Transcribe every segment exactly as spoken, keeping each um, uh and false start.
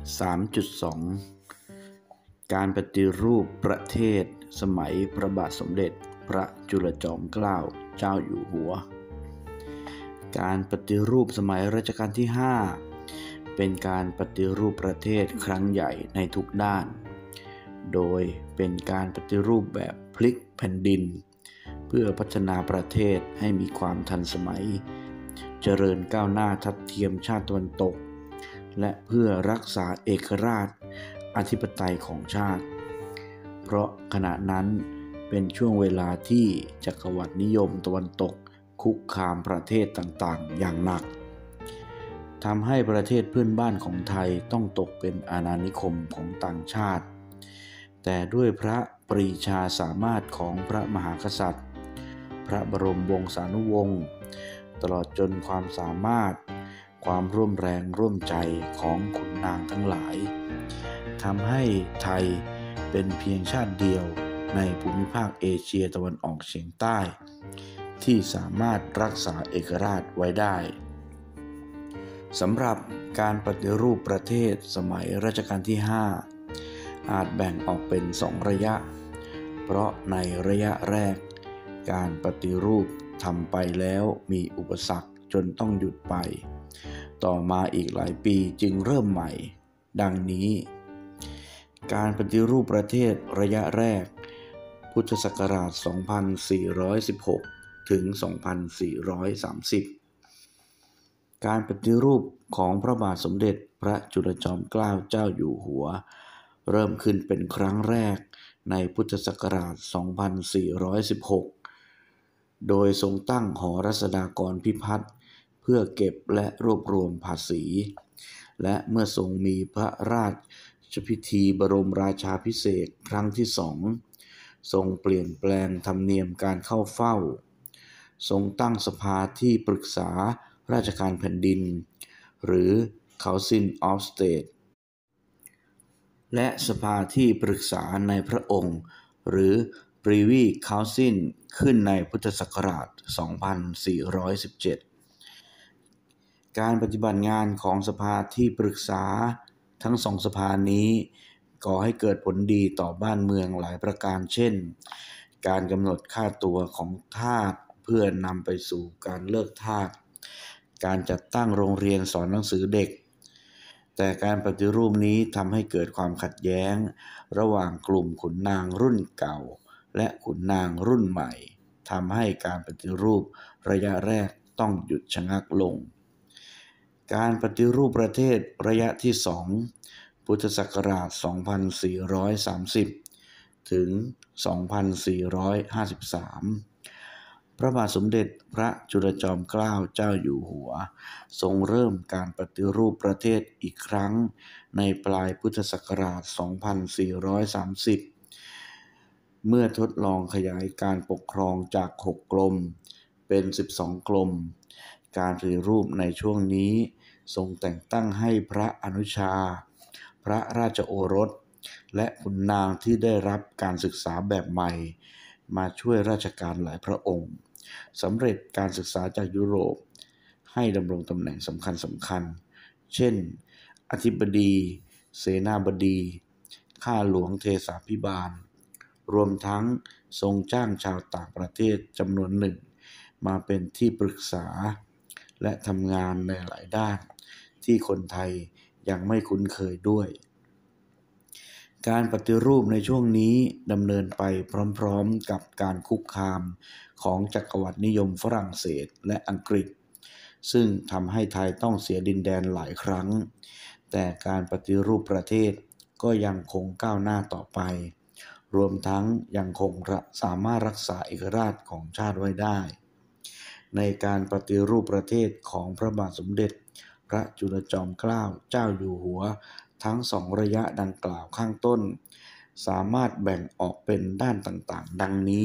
สามจุดสอง การปฏิรูปประเทศสมัยพระบาทสมเด็จพระจุลจอมเกล้าเจ้าอยู่หัวการปฏิรูปสมัยรัชกาลที่ห้าเป็นการปฏิรูปประเทศครั้งใหญ่ในทุกด้านโดยเป็นการปฏิรูปแบบพลิกแผ่นดินเพื่อพัฒนาประเทศให้มีความทันสมัยเจริญก้าวหน้าทัดเทียมชาติตะวันตกและเพื่อรักษาเอกราชอธิปไตยของชาติเพราะขณะนั้นเป็นช่วงเวลาที่จักรวรรดินิยมตะวันตกคุกคามประเทศต่างๆอย่างหนักทำให้ประเทศเพื่อนบ้านของไทยต้องตกเป็นอาณานิคมของต่างชาติแต่ด้วยพระปรีชาสามารถของพระมหากษัตริย์พระบรมวงศานุวงศ์ตลอดจนความสามารถความร่วมแรงร่วมใจของขุนนางทั้งหลายทำให้ไทยเป็นเพียงชาติเดียวในภูมิภาคเอเชียตะวันออกเฉียงใต้ที่สามารถรักษาเอกราชไว้ได้สำหรับการปฏิรูปประเทศสมัยรัชกาลที่ห้าอาจแบ่งออกเป็นสองระยะเพราะในระยะแรกการปฏิรูปทำไปแล้วมีอุปสรรคจนต้องหยุดไปต่อมาอีกหลายปีจึงเริ่มใหม่ดังนี้การปฏิรูปประเทศระยะแรกพุทธศักราช สองพันสี่ร้อยสิบหก ถึง สองพันสี่ร้อยสามสิบ การปฏิรูปของพระบาทสมเด็จพระจุลจอมเกล้าเจ้าอยู่หัวเริ่มขึ้นเป็นครั้งแรกในพุทธศักราช สองพันสี่ร้อยสิบหก โดยทรงตั้งหอรัศดากรพิพัฒน์เพื่อเก็บและรวบรวมภาษีและเมื่อทรงมีพระราชพิธีบรมราชาภิเษกครั้งที่สองทรงเปลี่ยนแปลงธรรมเนียมการเข้าเฝ้าทรงตั้งสภาที่ปรึกษาราชการแผ่นดินหรือ Council of State และสภาที่ปรึกษาในพระองค์หรือ Privy Council ขึ้นในพุทธศักราช สองพันสี่ร้อยสิบเจ็ด การปฏิบัติงานของสภาที่ปรึกษาทั้งสองสภานี้ก่อให้เกิดผลดีต่อบ้านเมืองหลายประการเช่นการกำหนดค่าตัวของทาสเพื่อนำไปสู่การเลิกทาสการจัดตั้งโรงเรียนสอนหนังสือเด็กแต่การปฏิรูปนี้ทำให้เกิดความขัดแย้งระหว่างกลุ่มขุนนางรุ่นเก่าและขุนนางรุ่นใหม่ทำให้การปฏิรูประยะแรกต้องหยุดชะงักลงการปฏิรูปประเทศระยะที่สองพุทธศักราช สองพันสี่ร้อยสามสิบ ถึง สองพันสี่ร้อยห้าสิบสาม พระบาทสมเด็จพระจุลจอมเกล้าเจ้าอยู่หัวทรงเริ่มการปฏิรูปประเทศอีกครั้งในปลายพุทธศักราช สองพันสี่ร้อยสามสิบ เมื่อทดลองขยายการปกครองจาก หก กรมเป็นสิบสองกรมการปฏิรูปในช่วงนี้ทรงแต่งตั้งให้พระอนุชาพระราชโอรสและขุนนางที่ได้รับการศึกษาแบบใหม่มาช่วยราชการหลายพระองค์สำเร็จการศึกษาจากยุโรปให้ดำรงตำแหน่งสำคัญสำคัญเช่นอธิบดีเสนาบดีข้าหลวงเทสาภิบาลรวมทั้งทรงจ้างชาวต่างประเทศจำนวนหนึ่งมาเป็นที่ปรึกษาและทำงานในหลายด้านที่คนไทยยังไม่คุ้นเคยด้วยการปฏิรูปในช่วงนี้ดำเนินไปพร้อมๆกับการคุกคามของจักรวรรดินิยมฝรั่งเศสและอังกฤษซึ่งทำให้ไทยต้องเสียดินแดนหลายครั้งแต่การปฏิรูปประเทศก็ยังคงก้าวหน้าต่อไปรวมทั้งยังคงสามารถรักษาเอกราชของชาติไว้ได้ในการปฏิรูปประเทศของพระบาทสมเด็จพระจุลจอมเกล้าเจ้าอยู่หัวทั้งสองระยะดังกล่าวข้างต้นสามารถแบ่งออกเป็นด้านต่างๆดังนี้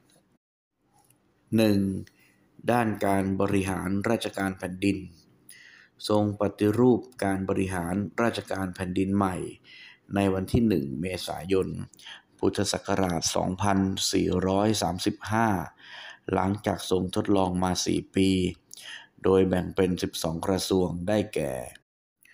หนึ่ง ด้านการบริหารราชการแผ่นดินทรงปฏิรูปการบริหารราชการแผ่นดินใหม่ในวันที่หนึ่งเมษายนพุทธศักราช สองพันสี่ร้อยสามสิบห้า หลังจากทรงทดลองมาสี่ปีโดยแบ่งเป็นสิบสองกระทรวงได้แก่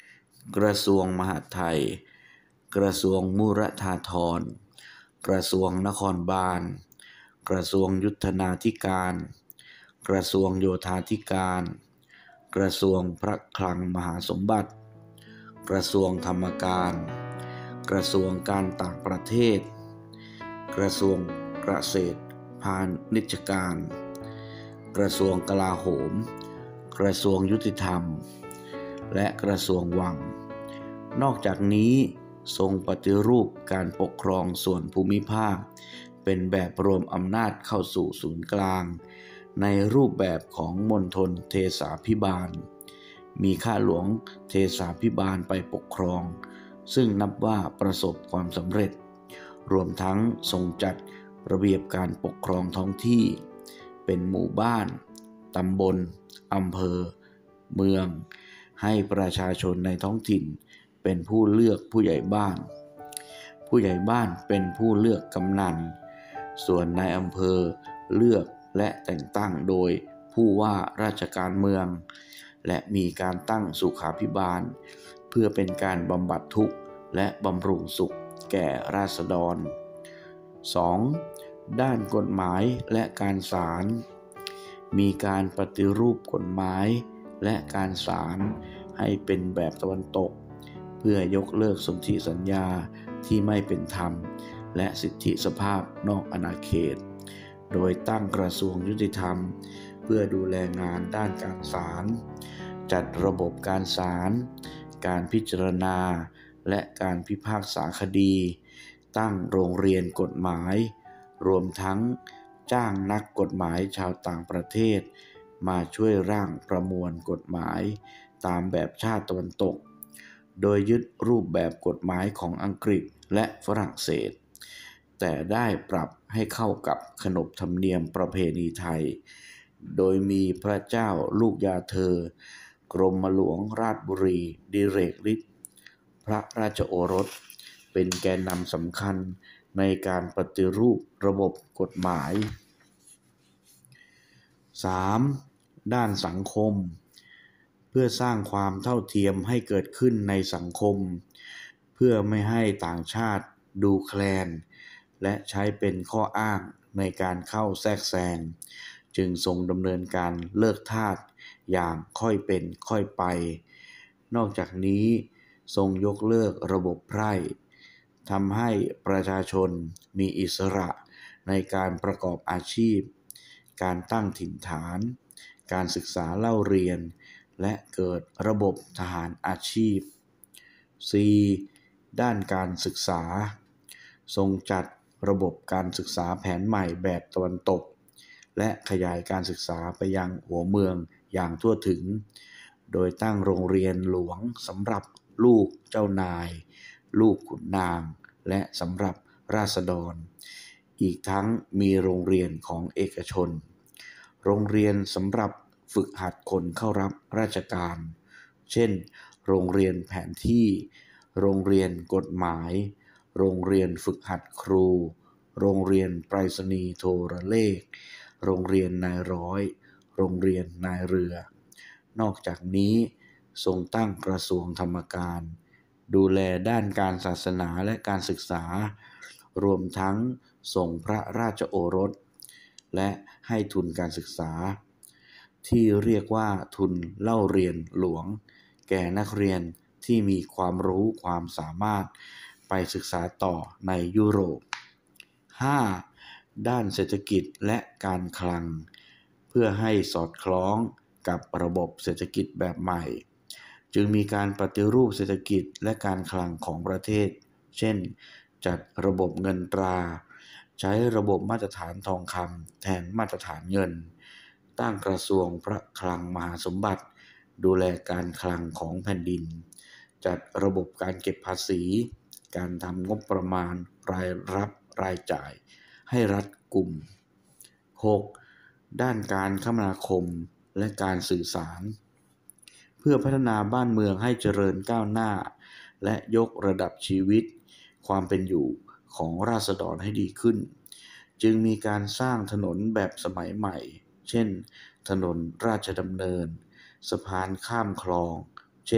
กระทรวงมหาดไทยกระทรวงมุรธาธรกระทรวงนครบาลกระทรวงยุทธนาธิการกระทรวงโยธาธิการกระทรวงพระคลังมหาสมบัติกระทรวงธรรมการกระทรวงการต่างประเทศกระทรวงเกษตรพาณิชการกระทรวงกลาโหมกระทรวงยุติธรรมและกระทรวงวังนอกจากนี้ทรงปฏิรูปการปกครองส่วนภูมิภาคเป็นแบบรวมอำนาจเข้าสู่ศูนย์กลางในรูปแบบของมณฑลเทศาภิบาลมีข้าหลวงเทศาภิบาลไปปกครองซึ่งนับว่าประสบความสำเร็จรวมทั้งทรงจัดระเบียบการปกครองท้องที่เป็นหมู่บ้านตำบลอำเภอเมืองให้ประชาชนในท้องถิ่นเป็นผู้เลือกผู้ใหญ่บ้านผู้ใหญ่บ้านเป็นผู้เลือกกำนันส่วนนายอำเภอเลือกและแต่งตั้งโดยผู้ว่าราชการเมืองและมีการตั้งสุขาภิบาลเพื่อเป็นการบำบัดทุกข์และบำรุงสุขแก่ราษฎร สอง. ด้านกฎหมายและการศาลมีการปฏิรูปกฎหมายและการศาลให้เป็นแบบตะวันตกเพื่อยกเลิกสนธิสัญญาที่ไม่เป็นธรรมและสิทธิสภาพนอกอาณาเขตโดยตั้งกระทรวงยุติธรรมเพื่อดูแลงานด้านการศาลจัดระบบการศาลการพิจารณาและการพิพากษาคดีตั้งโรงเรียนกฎหมายรวมทั้งจ้างนักกฎหมายชาวต่างประเทศมาช่วยร่างประมวลกฎหมายตามแบบชาติตะวันตกโดยยึดรูปแบบกฎหมายของอังกฤษและฝรั่งเศสแต่ได้ปรับให้เข้ากับขนบธรรมเนียมประเพณีไทยโดยมีพระเจ้าลูกยาเธอกรมหลวงราชบุรีดิเรกฤทธิ์พระราชโอรสเป็นแกนนำสำคัญในการปฏิรูประบบกฎหมาย สาม. ด้านสังคมเพื่อสร้างความเท่าเทียมให้เกิดขึ้นในสังคมเพื่อไม่ให้ต่างชาติดูแคลนและใช้เป็นข้ออ้างในการเข้าแทรกแซงจึงทรงดำเนินการเลิกทาสอย่างค่อยเป็นค่อยไปนอกจากนี้ทรงยกเลิกระบบไพร่ทำให้ประชาชนมีอิสระในการประกอบอาชีพการตั้งถิ่นฐานการศึกษาเล่าเรียนและเกิดระบบทหารอาชีพ สี่. ด้านการศึกษาทรงจัดระบบการศึกษาแผนใหม่แบบตะวันตกและขยายการศึกษาไปยังหัวเมืองอย่างทั่วถึงโดยตั้งโรงเรียนหลวงสำหรับลูกเจ้านายลูกขุนนางและสำหรับราษฎรอีกทั้งมีโรงเรียนของเอกชนโรงเรียนสำหรับฝึกหัดคนเข้ารับราชการเช่นโรงเรียนแผนที่โรงเรียนกฎหมายโรงเรียนฝึกหัดครูโรงเรียนไปรษณีย์โทรเลขโรงเรียนนายร้อยโรงเรียนนายเรือนอกจากนี้ทรงตั้งกระทรวงธรรมการดูแลด้านการศาสนาและการศึกษารวมทั้งส่งพระราชโอรสและให้ทุนการศึกษาที่เรียกว่าทุนเล่าเรียนหลวงแก่นักเรียนที่มีความรู้ความสามารถไปศึกษาต่อในยุโรป ห้า. ด้านเศรษฐกิจและการคลังเพื่อให้สอดคล้องกับระบบเศรษฐกิจแบบใหม่จึงมีการปฏิรูปเศรษฐกิจและการคลังของประเทศเช่นจัดระบบเงินตราใช้ระบบมาตรฐานทองคำแทนมาตรฐานเงินตั้งกระทรวงพระคลังมหาสมบัติดูแลการคลังของแผ่นดินจัดระบบการเก็บภาษีการทำงบประมาณรายรับรายจ่ายให้รัดกุม หก. ด้านการคมนาคมและการสื่อสารเพื่อพัฒนาบ้านเมืองให้เจริญก้าวหน้าและยกระดับชีวิตความเป็นอยู่ของราษฎรให้ดีขึ้นจึงมีการสร้างถนนแบบสมัยใหม่เช่นถนนราชดำเนินสะพานข้ามคลองเช่น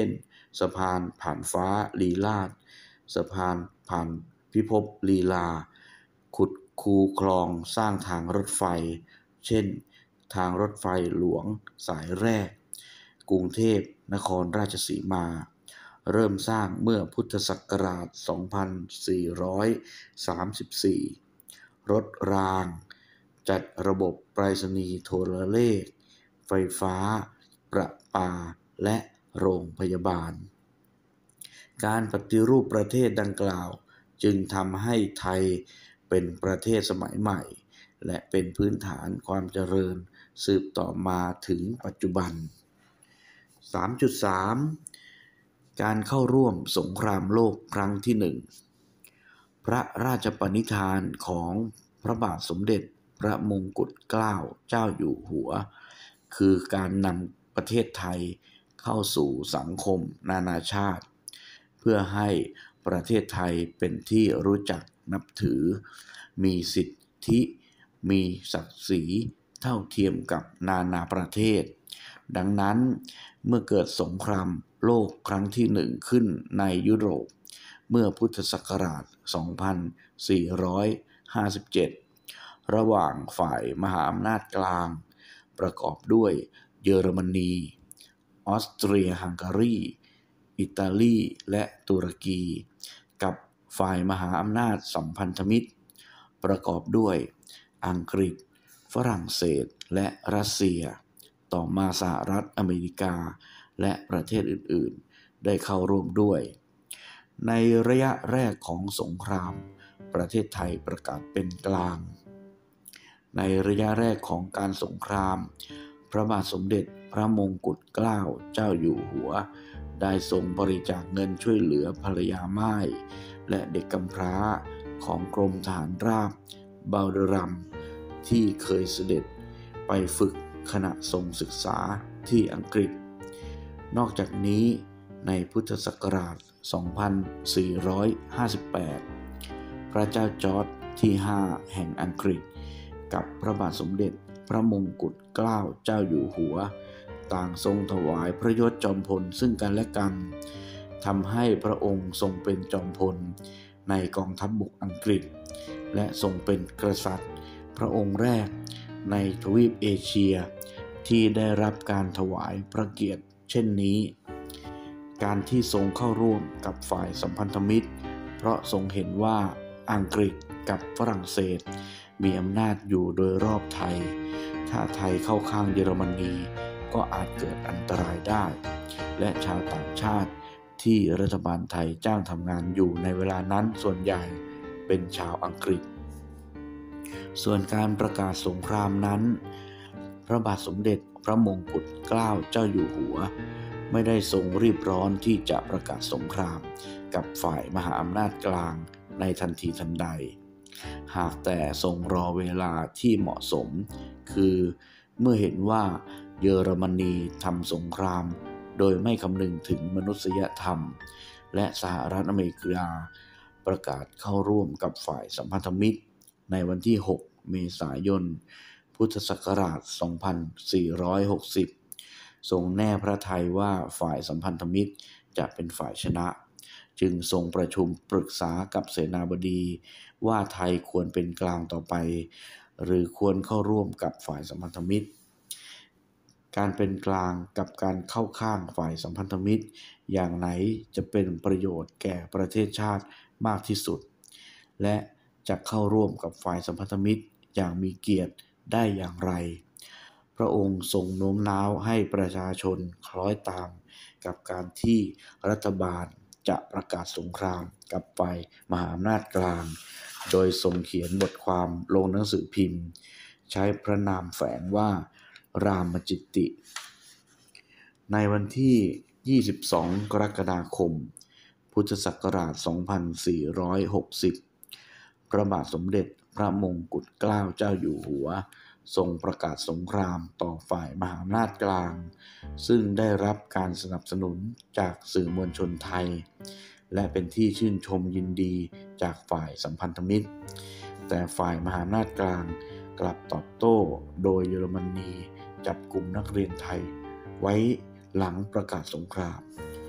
สะพานผ่านฟ้าลีลาศสะพานผ่านพิภพลีลาขุดคูคลองสร้างทางรถไฟเช่นทางรถไฟหลวงสายแรกกรุงเทพนครราชสีมาเริ่มสร้างเมื่อพุทธศักราช สองพันสี่ร้อยสามสิบสี่ รถรางจัดระบบไปรษณีย์โทรเลขไฟฟ้าประปาและโรงพยาบาลการปฏิรูปประเทศดังกล่าวจึงทำให้ไทยเป็นประเทศสมัยใหม่และเป็นพื้นฐานความเจริญสืบต่อมาถึงปัจจุบัน สามจุดสาม การเข้าร่วมสงครามโลกครั้งที่หนึ่งพระราชปณิธานของพระบาทสมเด็จพระมงกุฎเกล้าเจ้าอยู่หัวคือการนำประเทศไทยเข้าสู่สังคมนานาชาติเพื่อให้ประเทศไทยเป็นที่รู้จักนับถือมีสิทธิมีศักดิ์ศรีเท่าเทียมกับนานาประเทศดังนั้นเมื่อเกิดสงครามโลกครั้งที่หนึ่งขึ้นในยุโรปเมื่อพุทธศักราช สองพันสี่ร้อยห้าสิบเจ็ด ระหว่างฝ่ายมหาอำนาจกลางประกอบด้วยเยอรมนีออสเตรียฮังการีอิตาลีและตุรกีกับฝ่ายมหาอำนาจสัมพันธมิตรประกอบด้วยอังกฤษฝรั่งเศสและรัสเซียต่อมาสหรัฐอเมริกาและประเทศอื่นๆได้เข้าร่วมด้วยในระยะแรกของสงครามประเทศไทยประกาศเป็นกลางในระยะแรกของการสงครามพระบาทสมเด็จพระมงกุฎเกล้าเจ้าอยู่หัวได้ทรงบริจาคเงินช่วยเหลือภรรยาม่ายและเด็กกำพร้าของกรมทหารราบเบาเดอรัมที่เคยเสด็จไปฝึกขณะทรงศึกษาที่อังกฤษนอกจากนี้ในพุทธศักราช สองพันสี่ร้อยห้าสิบแปด พระเจ้าจอร์จที่ ห้า แห่งอังกฤษกับพระบาทสมเด็จพระมงกุฎเกล้าเจ้าอยู่หัวต่างทรงถวายพระยศจอมพลซึ่งกันและกันทำให้พระองค์ทรงเป็นจอมพลในกองทัพบกอังกฤษและทรงเป็นกษัตริย์พระองค์แรกในทวีปเอเชียที่ได้รับการถวายพระเกียรติเช่นนี้การที่ทรงเข้าร่วมกับฝ่ายสัมพันธมิตรเพราะทรงเห็นว่าอังกฤษกับฝรั่งเศสมีอำนาจอยู่โดยรอบไทยถ้าไทยเข้าข้างเยอรมนีก็อาจเกิดอันตรายได้และชาวต่างชาติที่รัฐบาลไทยจ้างทำงานอยู่ในเวลานั้นส่วนใหญ่เป็นชาวอังกฤษส่วนการประกาศสงครามนั้นพระบาทสมเด็จพระมงกุฎเกล้าเจ้าอยู่หัวไม่ได้ทรงรีบร้อนที่จะประกาศสงครามกับฝ่ายมหาอำนาจกลางในทันทีทันใดหากแต่ทรงรอเวลาที่เหมาะสมคือเมื่อเห็นว่าเยอรมนีทำสงครามโดยไม่คำนึงถึงมนุษยธรรมและสหรัฐอเมริกาประกาศเข้าร่วมกับฝ่ายสัมพันธมิตรในวันที่ หก เมษายน พุทธศักราช สองพันสี่ร้อยหกสิบ ทรงแน่พระทัยว่าฝ่ายสัมพันธมิตรจะเป็นฝ่ายชนะจึงทรงประชุมปรึกษากับเสนาบดีว่าไทยควรเป็นกลางต่อไปหรือควรเข้าร่วมกับฝ่ายสัมพันธมิตรการเป็นกลางกับการเข้าข้างฝ่ายสัมพันธมิตรอย่างไหนจะเป็นประโยชน์แก่ประเทศชาติมากที่สุดและจะเข้าร่วมกับฝ่ายสัมพันธมิตรอย่างมีเกียรติได้อย่างไรพระองค์ทรงโน้มน้าวให้ประชาชนคล้อยตามกับการที่รัฐบาลจะประกาศสงครามกับฝ่ายมหาอำนาจกลางโดยทรงเขียนบทความลงหนังสือพิมพ์ใช้พระนามแฝงว่ารามจิตติในวันที่ยี่สิบสองกรกฎาคมพุทธศักราช สองพันสี่ร้อยหกสิบ พระบาทสมเด็จพระมงกุฎเกล้าเจ้าอยู่หัวทรงประกาศสงครามต่อฝ่ายมหาอำนาจกลางซึ่งได้รับการสนับสนุนจากสื่อมวลชนไทยและเป็นที่ชื่นชมยินดีจากฝ่ายสัมพันธมิตรแต่ฝ่ายมหาอำนาจกลางกลับตอบโต้โดยเยอรมนีจับกลุ่มนักเรียนไทยไว้หลังประกาศสงคราม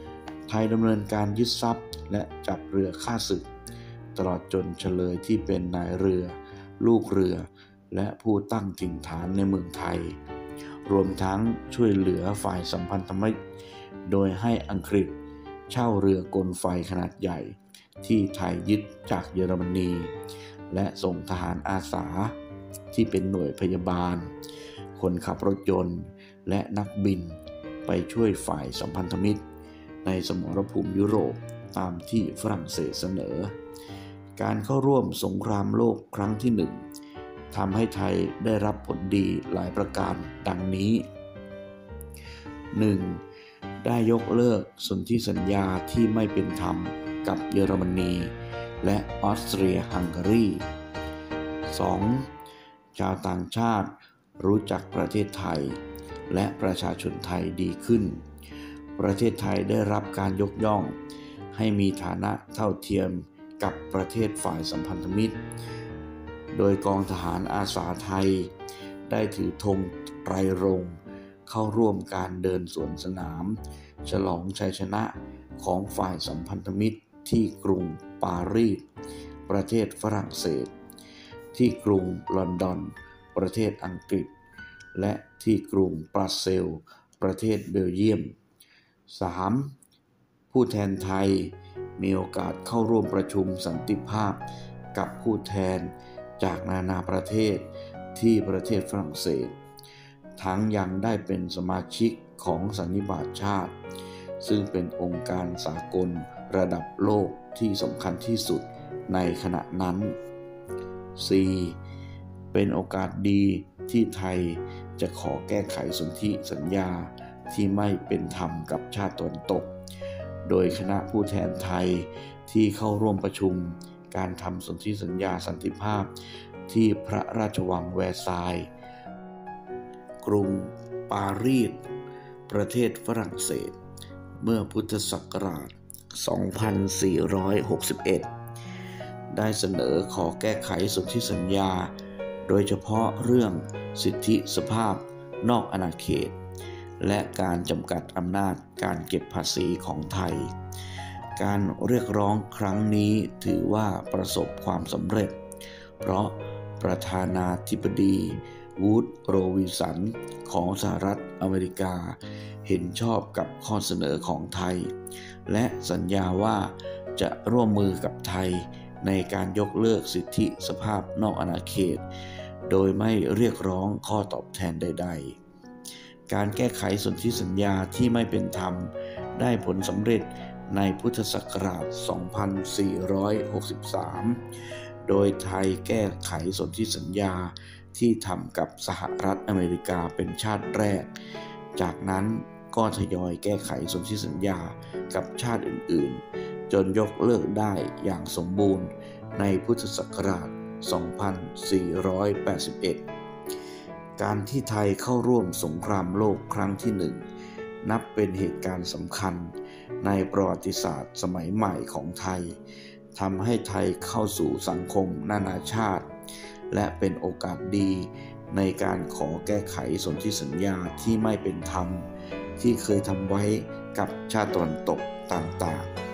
ไทยดำเนินการยึดทรัพย์และจับเรือข้าศึกตลอดจนเฉลยที่เป็นนายเรือลูกเรือและผู้ตั้งถิ่นฐานในเมืองไทยรวมทั้งช่วยเหลือฝ่ายสัมพันธมิตรโดยให้อังกฤษเช่าเรือกลไฟขนาดใหญ่ที่ไทยยึดจากเยอรมนีและส่งทหารอาสาที่เป็นหน่วยพยาบาลคนขับรถยนต์และนักบินไปช่วยฝ่ายสัมพันธมิตรในสมรภูมิยุโรปตามที่ฝรั่งเศสเสนอการเข้าร่วมสงครามโลกครั้งที่หนึ่งทำให้ไทยได้รับผลดีหลายประการดังนี้ หนึ่ง. ได้ยกเลิกสนธิสัญญาที่ไม่เป็นธรรมกับเยอรมนีและออสเตรียฮังการี สอง. ชาวต่างชาติรู้จักประเทศไทยและประชาชนไทยดีขึ้นประเทศไทยได้รับการยกย่องให้มีฐานะเท่าเทียมกับประเทศฝ่ายสัมพันธมิตรโดยกองทหารอาสาไทยได้ถือธงไตรรงค์เข้าร่วมการเดินสวนสนามฉลองชัยชนะของฝ่ายสัมพันธมิตรที่กรุงปารีสประเทศฝรั่งเศสที่กรุงลอนดอนประเทศอังกฤษและที่กรุงบรัสเซลส์ประเทศเบลเยียม สาม. ผู้แทนไทยมีโอกาสเข้าร่วมประชุมสันติภาพกับผู้แทนจากนานาประเทศที่ประเทศฝรั่งเศสทั้งยังได้เป็นสมาชิกของสันนิบาตชาติซึ่งเป็นองค์การสากลระดับโลกที่สำคัญที่สุดในขณะนั้น สี่. เป็นโอกาสดีที่ไทยจะขอแก้ไขสนธิสัญญาที่ไม่เป็นธรรมกับชาติตะวันตกโดยคณะผู้แทนไทยที่เข้าร่วมประชุมการทำสนธิสัญญาสันติภาพที่พระราชวังแวร์ซายน์กรุงปารีสประเทศฝรั่งเศสเมื่อพุทธศักราช สองพันสี่ร้อยหกสิบเอ็ด ได้เสนอขอแก้ไขสนธิสัญญาโดยเฉพาะเรื่องสิทธิสภาพนอกอาณาเขตและการจำกัดอำนาจการเก็บภาษีของไทยการเรียกร้องครั้งนี้ถือว่าประสบความสำเร็จเพราะประธานาธิบดีวูดโรวิสันของสหรัฐอเมริกาเห็นชอบกับข้อเสนอของไทยและสัญญาว่าจะร่วมมือกับไทยในการยกเลิกสิทธิสภาพนอกอาณาเขตโดยไม่เรียกร้องข้อตอบแทนใดๆการแก้ไขสนธิสัญญาที่ไม่เป็นธรรมได้ผลสำเร็จในพุทธศักราช สองพันสี่ร้อยหกสิบสาม โดยไทยแก้ไขสนธิสัญญาที่ทำกับสหรัฐอเมริกาเป็นชาติแรกจากนั้นก็ทยอยแก้ไขสนธิสัญญากับชาติอื่นๆจนยกเลิกได้อย่างสมบูรณ์ในพุทธศักราช สองพันสี่ร้อยแปดสิบเอ็ด การที่ไทยเข้าร่วมสงครามโลกครั้งที่หนึ่งนับเป็นเหตุการณ์สำคัญในประวัติศาสตร์สมัยใหม่ของไทยทำให้ไทยเข้าสู่สังคมนานาชาติและเป็นโอกาสดีในการขอแก้ไขสนธิสัญญาที่ไม่เป็นธรรมที่เคยทำไว้กับชาติตะวันตกต่างๆ